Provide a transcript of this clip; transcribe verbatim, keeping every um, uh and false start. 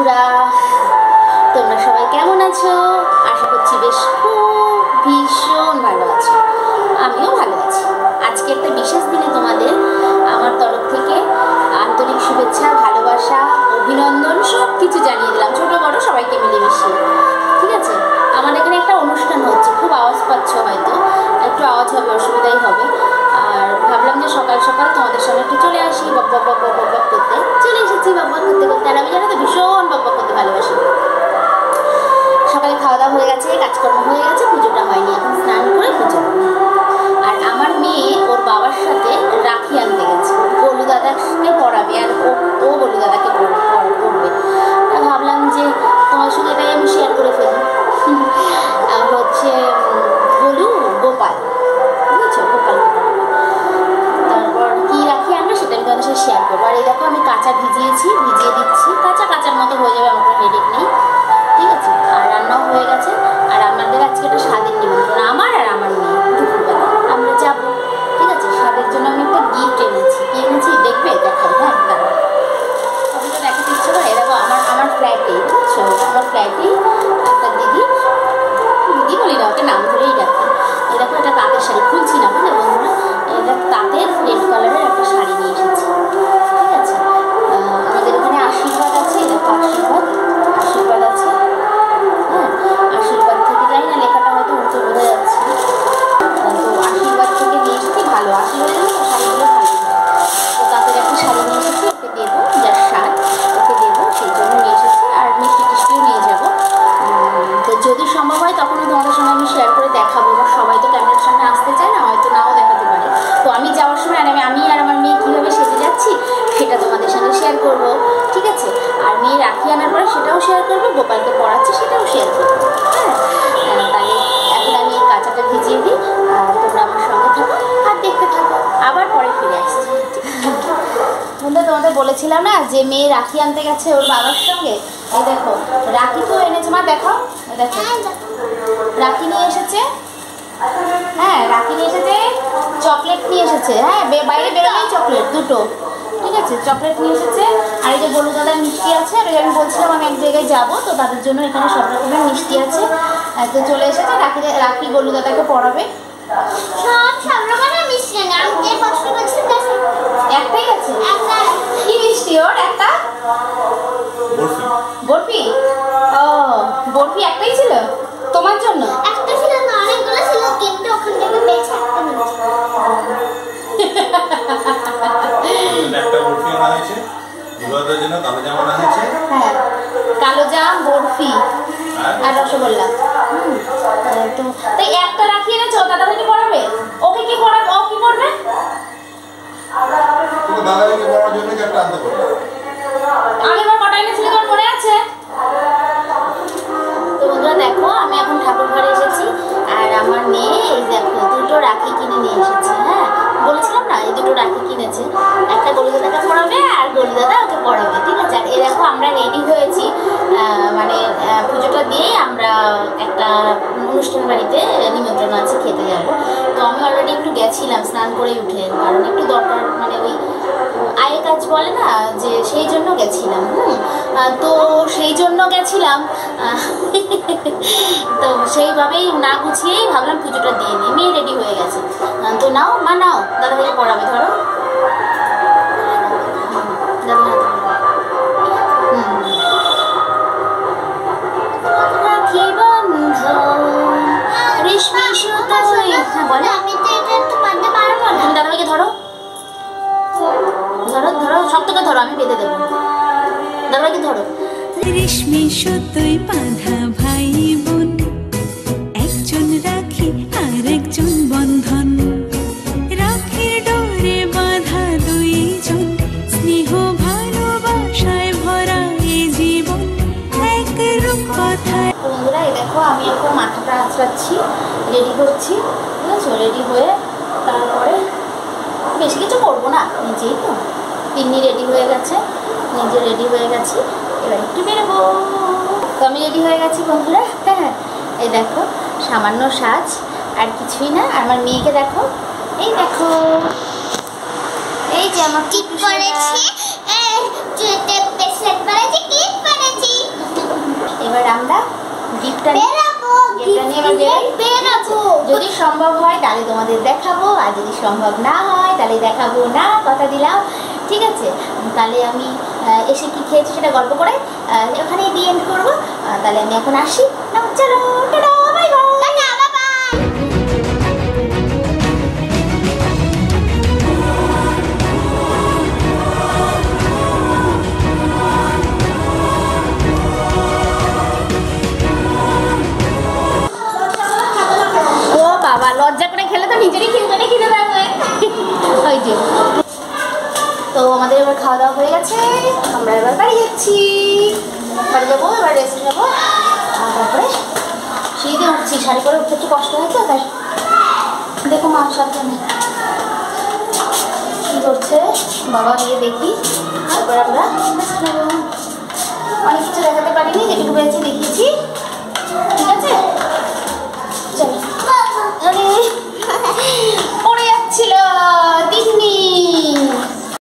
বন্ধুরা, তোমরা সবাই কেমন আছো? আশা করছি বেশ খুব ভীষণ ভালো আছো। আমিও ভালো আছি। আজকে একটা বিশেষ দিনে তোমাদের আমার তরফ থেকে আন্তরিক শুভেচ্ছা, ভালোবাসা, অভিনন্দন সব কিছু জানিয়ে দিলাম, ছোট বড় সবাইকে মিলেমিশে। ঠিক আছে, আমার এখানে একটা অনুষ্ঠান হচ্ছে, খুব আওয়াজ পাচ্ছ, হয়তো একটু আওয়াজ হবে, অসুবিধাই হবে। আর ভাবলাম যে সকাল সকাল তোমাদের সঙ্গে একটু চলে আসি, বক বক বক বক বক করতে। চলে এসেছি বক বক করতে করতে। আর আমি জানো তো ভীষণ বক বক করতে ভালোবাসি। সকালে খাওয়া দাওয়া হয়ে গেছে, কাজকর্ম হয়ে গেছে, পুজোটা হয়নি, এখন স্নান করে পুজো। আর আমার মেয়ে ওর বাবার সাথে রাখি আনতে গেছে, গোলু দাদাকে পড়াবে, আর ও ও গোলু দাদাকে পড়বে। তা ভাবলাম যে তোমার সঙ্গে এটাই আমি শেয়ার করে ফেলি। হচ্ছে গোলু গোপাল, বুঝেছো, গোপালকে পড়াবে। তারপর কী রাখি আনবে সেটা আমি তোমাদের সাথে শেয়ার করবো। আর এই দেখো আমি কাঁচা ভিজিয়েছি, ভিজিয়ে দিচ্ছি, কাঁচা কাঁচার মতো হয়ে যাবে, আমার হেডেক নেই। ঠিক আছে, আর রান্নাও হয়ে গেছে। আর আমাদের আজকে একটা স্বাদের নিমন্ত্রণ, আমার আর আমার মেয়ে দুপুরবেলা আমরা যাবো। ঠিক আছে, স্বাদের জন্য আমি একটা গিফট এনেছি। কি এনেছি দেখবে, দেখাই। হ্যাঁ, দাঁড়াও, সবই তো দেখাতে ইচ্ছে করে। দেখো আমার আমার ফ্ল্যাটেই, বুঝছো, আমার ফ্ল্যাটেই একটা দিদি, দিদি বলি না, ওকে নাম ধরেই ডাকি। এই দেখো, এটা তাঁতের শাড়ি, খুলছি না বুঝলে বন্ধুরা, এটা তাঁতের রেড কালারের একটা শাড়ি নিয়ে এসেছি। ঠিক আছে, আমাদের এখানে আশীর্বাদ আছে, দেখো আশীর্বাদ, আশীর্বাদ আছে। হ্যাঁ, আশীর্বাদ থেকে যাই না, লেখাটা হয়তো উল্টো বোঝা যাচ্ছে। তো আশীর্বাদ থেকে নিয়ে এসেছি, ভালো আশীর্বাদ শাড়িগুলো ভালো। তো তাদের একটা শাড়ি নিয়ে এসেছি, ওকে দেবো, যার শাড়ি ওকে দেবো, সেই জন্য নিয়ে এসেছি। আর মিষ্টি টিষ্টিও নিয়ে যাবো। তো যদি সম্ভব হয় তখনও তোমাদের সঙ্গে আমি শেয়ার করে দেখাবো। বা সবাই তো ক্যামেরার সামনে আসতে চায় না, হয়তো নাও দেখাতে পারে। তো আমি যাওয়ার সময় আমি আমি আর আমার মেয়ে কীভাবে সেজে যাচ্ছি সেটা তোমাদের সঙ্গে শেয়ার করবো। ঠিক আছে, আর মেয়ে রাখি আনার পরে সেটাও শেয়ার করবো, গোপালকে পড়াচ্ছি সেটাও শেয়ার করবো। হ্যাঁ, তাহলে এখন আমি এই কাঁচাটা ভিজিয়ে দিই, তোমরা আমার সঙ্গে থাকো আর দেখতে থাকো, আবার পরে ফিরে আসছি। বন্ধু, তোমাদের বলেছিলাম না যে মেয়ে রাখি আনতে গেছে ওর বাবার সঙ্গে। এই দেখো রাখি তো এনেছে, মা দেখাও, দেখো রাখি নিয়ে এসেছে। হ্যাঁ, রাখি নিয়ে এসেছে, চকলেট নিয়ে এসেছে। হ্যাঁ, বাইরে বেরোলেই চকলেট দুটো। ঠিক আছে, চকলেট নিয়ে এসেছে। আর এই যে গোলু দাদার মিষ্টি আছে। আর আমি বলছিলাম আমি এক জায়গায় যাবো, তো তাদের জন্য এখানে সব রকমের মিষ্টি আছে। তো চলে এসেছে, রাখি রাখি গোলু দাদাকে পড়াবে। সব সব রকমের মিষ্টি নেই, আমি যে কষ্ট করছি একটাই আছে। কি মিষ্টি ওর? একটা বরফি। বরফি? ও, বরফি একটাই ছিল তোমার জন্য? একটা ছিল না, অনেকগুলো ছিল, কিন্তু ওখান থেকে বেছে একটা নিয়েছি। একটা বরফি আনা হয়েছে, দুলাদের জন্য কালো জাম আনা হয়েছে। হ্যাঁ, কালো জাম, বরফি আর রসগোল্লা। হুম, তো তাই একটা রাখি এনেছো, দাদাকে পড়াবে। ওকে কি পড়াবে? ও কি পড়বে? তুমি দাদাকে পড়ার জন্য কি একটা আনতে পারবে? আমি আমার কটা এনেছিলাম, তোমার মনে আছে? তো বন্ধুরা দেখো, আমি এখন ঠাকুর ঘরে এসেছি। আর আমার মেয়ে এই দেখো দুটো রাখি কিনে নিয়ে এসেছে। হ্যাঁ, বলেছিলাম না, এই দুটো রাখি কিনেছে। একটা গোলু দাদাকে পড়াবে আর গোলু দাদা ওকে পড়াবে। ঠিক আছে, আর এ দেখো আমরা রেডি হয়েছি, মানে পুজোটা দিয়েই আমরা একটা অনুষ্ঠান বাড়িতে নিমন্ত্রণ আছে, খেতে যাব। তো আমি অলরেডি একটু গেছিলাম স্নান করে উঠে, কারণ একটু দরকার, মানে ওই আয়ে কাজ বলে না, যে সেই জন্য গেছিলাম। হুম, তো সেই জন্য গেছিলাম। তো সেইভাবেই না গুছিয়েই ভাবলাম পুজোটা দিয়ে নিই। মেয়ে রেডি হয়ে গেছে। তো নাও মা, নাও দাদা ভাইকে পড়াবে। ধরো দাদা, রাখি বন্ধন রেশমি সুতোয়। হ্যাঁ বলে, আমি তো এটা একটু বাঁধতে পারবো না। তুমি দাদা ভাইকে ধরো, ধরো ধরো, সব থেকে ধরো, আমি বেঁধে দেবো। দাদা ভাইকে ধরো। রেশমি সুতোয় বাঁধা ভাই বোন, একজন রাখি আর একজন বন্ধন। রাখির ডোরে বাঁধা দুইজন, স্নেহ ভালোবাসায় ভরা এই জীবন, এক রূপ কথায়। বন্ধুরা এই দেখো, আমি এখন মাথাটা আঁচড়াচ্ছি, রেডি করছি। ঠিক আছে, রেডি হয়ে তারপরে বেশি কিছু করবো না, নিজেই তো। তিন্নি রেডি হয়ে গেছে, নিজে রেডি হয়ে গেছি, এবার একটু বেরোবো। তো আমি রেডি হয়ে গেছি বন্ধুরা। হ্যাঁ, এই দেখো সামান্য সাজ, আর কিছুই না। আমার মেয়েকে দেখো, এই দেখো, এই যে আমার টিপ পরেছি, এই যে পেছন পরেছি, ক্লিপ পরেছি। গেটটা গেটটা নিয়ে এবার বেরোই। যদি সম্ভব হয় তাহলে তোমাদের দেখাবো, আর যদি সম্ভব না হয় তাহলে দেখাবো না, কথা দিলাম। ঠিক আছে, তাহলে আমি এসে কি খেয়েছি সেটা গল্প করে ওখানেই দিয়ে এন্ড করবো। তাহলে আমি এখন আসি, চলো টাটা বাই বাই। বাবা লজ্জা করে খেলে তো নিজেরই খিদে খিদে থাকবে। ওই যে তো আমাদের এবার খাওয়া দাওয়া হয়ে গেছে, আমরা এবার বাড়ি যাচ্ছি, বাড়ি যাবো, এবার রেস্ট নেবো। আর তারপরে সিঁড়িতে উঠছি, শাড়ি করে উঠতে একটু কষ্ট হয় তো, তাই দেখো মা সাবধানে কী করছে বাবা, গিয়ে দেখি, তারপর আমরা রেস্ট নেবো।